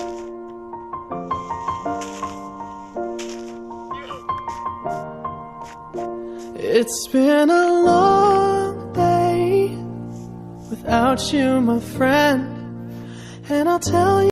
It's been a long day without you, my friend, and I'll tell you